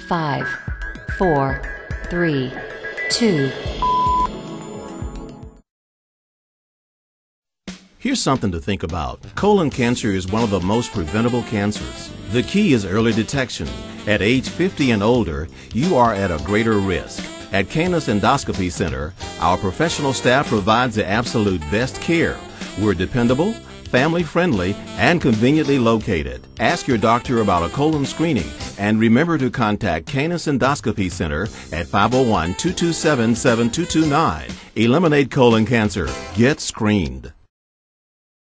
5, 4, 3, 2. Here's something to think about. Colon cancer is one of the most preventable cancers. The key is early detection. At age 50 and older, you are at a greater risk. At Kanis Endoscopy Center, our professional staff provides the absolute best care. We're dependable, family-friendly, and conveniently located. Ask your doctor about a colon screening, and remember to contact Kanis Endoscopy Center at 501-227-7229. Eliminate colon cancer. Get screened.